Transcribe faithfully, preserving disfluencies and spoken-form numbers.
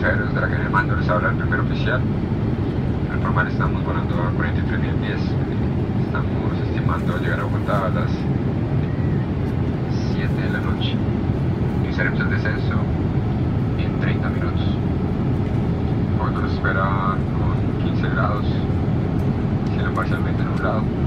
pasajeros de la cadena de mando, les habla el primer oficial. Al formal estamos volando a cuarenta y tres mil pies. Estamos estimando llegar a Bogotá a las siete de la noche. Iniciaremos el descenso en treinta minutos. Bogotá nos espera con quince grados, cielo parcialmente nublado.